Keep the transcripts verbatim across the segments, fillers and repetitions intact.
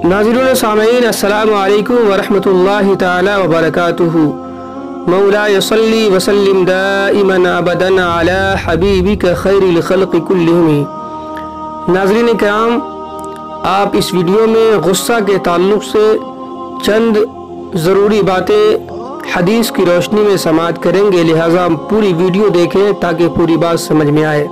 नाज़रीन सामीन अस्सलामु अलैकुम वरहमतुल्लाहि ताला वबरकातुहू। मौलाय सल्ली वसल्लिम दाइमन अबदन अला हबीबिका खैरिल खल्क़ि कुल्लिहिम। नाज़रीन किराम, आप इस वीडियो में गुस्सा के ताल्लुक़ से चंद ज़रूरी बातें हदीस की रोशनी में समाअत करेंगे, लिहाजा पूरी वीडियो देखें ताकि पूरी बात समझ में आए।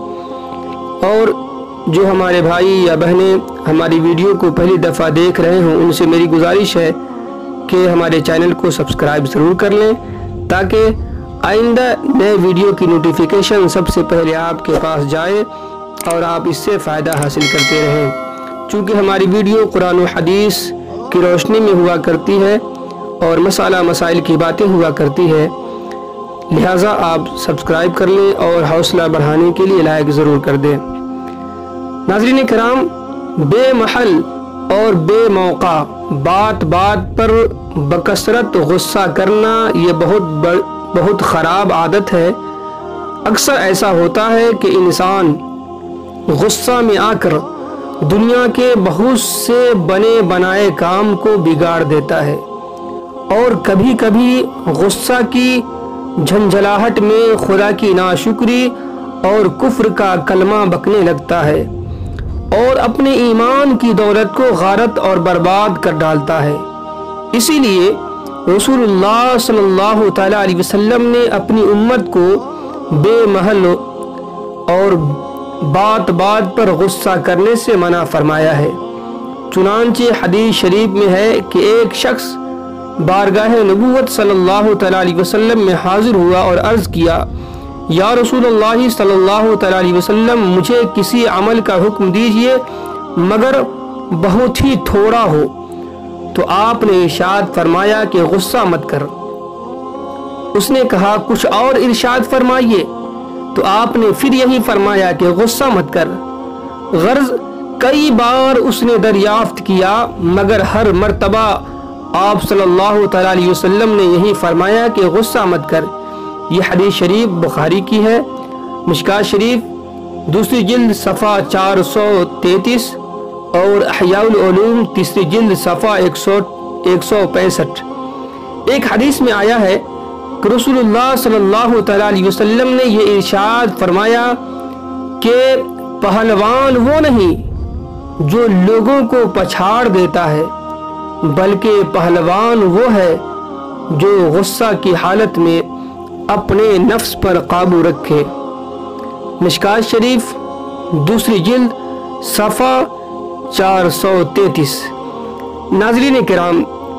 और जो हमारे भाई या बहनें हमारी वीडियो को पहली दफ़ा देख रहे हों, उनसे मेरी गुजारिश है कि हमारे चैनल को सब्सक्राइब ज़रूर कर लें ताकि आइंदा नए वीडियो की नोटिफिकेशन सबसे पहले आपके पास जाए और आप इससे फ़ायदा हासिल करते रहें। चूँकि हमारी वीडियो कुरान और हदीस की रोशनी में हुआ करती है और मसाला मसाइल की बातें हुआ करती है, लिहाजा आप सब्सक्राइब कर लें और हौसला बढ़ाने के लिए लाइक ज़रूर कर दें। नाज़रीन किराम, बेमहल और बेमौका बात बात पर बकसरत गुस्सा करना ये बहुत बहुत ख़राब आदत है। अक्सर ऐसा होता है कि इंसान गुस्सा में आकर दुनिया के बहुत से बने बनाए काम को बिगाड़ देता है और कभी कभी गुस्सा की झंझलाहट में खुदा की नाशुक्री और कुफ्र का कलमा बकने लगता है और अपने ईमान की दौलत को गारत और बर्बाद कर डालता है। इसीलिए रसूलुल्लाह सल्लल्लाहु तआला अलैहि वसल्लम ने अपनी उम्मत को बेमहल और बात बात पर गुस्सा करने से मना फरमाया है। चुनांचे हदीस शरीफ में है कि एक शख्स बारगाह नबूवत सल्लल्लाहु तआला अलैहि वसल्लम में हाजिर हुआ और अर्ज़ किया, या रसूलुल्लाह सल्लल्लाहु तआला अलैहि वसल्लम, मुझे किसी अमल का हुक्म दीजिए मगर बहुत ही थोड़ा हो। तो आपने इरशाद फरमाया कि गुस्सा मत कर। उसने कहा, कुछ और इरशाद फरमाइए। तो आपने फिर यही फरमाया कि गुस्सा मत कर। गर्ज कई बार उसने दरियाफ्त किया मगर हर मर्तबा आप सल्लल्लाहु तआला अलैहि वसल्लम ने यही फरमाया कि गुस्सा मत कर। ये हदीस शरीफ बुखारी की है, मिशकात शरीफ दूसरी जिल्द सफ़ा चार सौ तैंतीस और अहयाउल उलूम तीसरी जिल्द सफ़ा एक सौ एक सौ पैंसठ। एक हदीस में आया है कि रसूलुल्लाह सल्लल्लाहु तआला अलैहि वसल्लम ने ये इरशाद फरमाया कि पहलवान वो नहीं जो लोगों को पछाड़ देता है, बल्कि पहलवान वो है जो गुस्सा की हालत में अपने नफ्स पर काबू रखे। मिशकात शरीफ दूसरी जिल्द सफ़ा चार सौ तैंतीस। नाज़रीन किराम,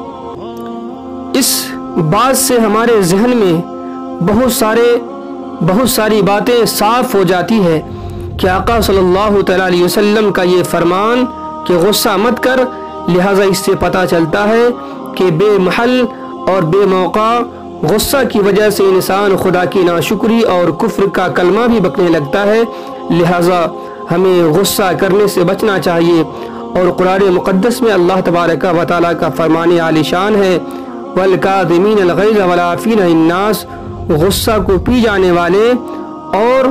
इस बात से हमारे जहन में बहुत सारे बहुत सारी बातें साफ हो जाती है कि आका सल्लल्लाहु तआला अलैहि वसल्लम का ये फरमान कि गुस्सा मत कर, लिहाजा इससे पता चलता है कि बेमहल और बेमौका गुस्सा की वजह से इंसान खुदा की नाशुक्री और कुफ्र का कलमा भी बकने लगता है। लिहाजा हमें गुस्सा करने से बचना चाहिए। और कुरान मुक़द्दस में अल्लाह तबारक व तआला का फरमान आलिशान है, वल काज़िमीन अल गैज़ वल आफ़ीन अन्नास, गुस्सा को पी जाने वाले और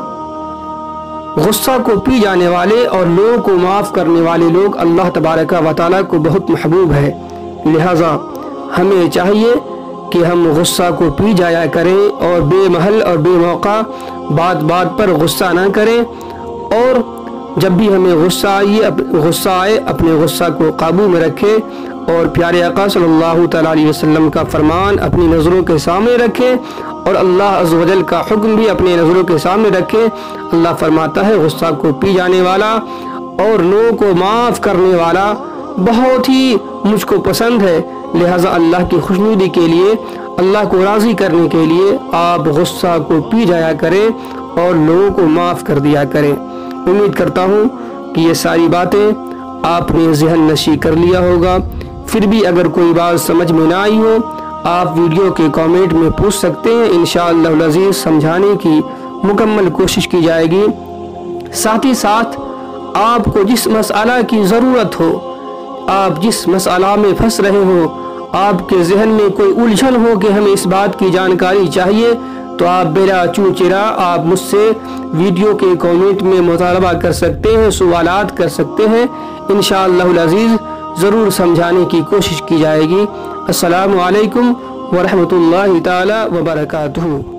गुस्सा को पी जाने वाले और लोगों को माफ़ करने वाले लोग अल्लाह तबारक व तआला को बहुत महबूब है। लिहाजा हमें चाहिए कि हम गुस्सा को पी जाया करें और बेमहल और बेमौका बात बात पर गुस्सा ना करें। और जब भी हमें गुस्सा आइए गुस्सा आए अपने गुस्सा को काबू में रखें और प्यारे आका सल्लल्लाहु तआला अलैहि वसल्लम का फरमान अपनी नज़रों के सामने रखें और अल्लाह अज़्ज़ व जल का हुक्म भी अपने नज़रों के सामने रखें। अल्लाह फरमाता है, गुस्सा को पी जाने वाला और लोगों को माफ़ करने वाला बहुत ही मुझको पसंद है। लिहाजा अल्लाह की खुशनुदी के लिए, अल्लाह को राज़ी करने के लिए आप गुस्सा को पी जाया करें और लोगों को माफ़ कर दिया करें। उम्मीद करता हूँ कि ये सारी बातें आपने ज़हन नशी कर लिया होगा। फिर भी अगर कोई बात समझ में ना आई हो, आप वीडियो के कमेंट में पूछ सकते हैं। इंशाअल्लाह अज़ीज़ समझाने की मुकम्मल कोशिश की जाएगी। साथ ही साथ आपको जिस मसला की ज़रूरत हो, आप जिस मसला में फंस रहे हो, आपके जहन में कोई उलझन हो कि हमें इस बात की जानकारी चाहिए, तो आप बिला चूचिरा आप मुझसे वीडियो के कमेंट में मुतालबा कर सकते हैं, सवालात कर सकते हैं। इंशाअल्लाह अज़ीज़ ضرور سمجھانے کی کوشش کی جائے گی۔ السلام علیکم ورحمۃ اللہ تعالی وبرکاتہ۔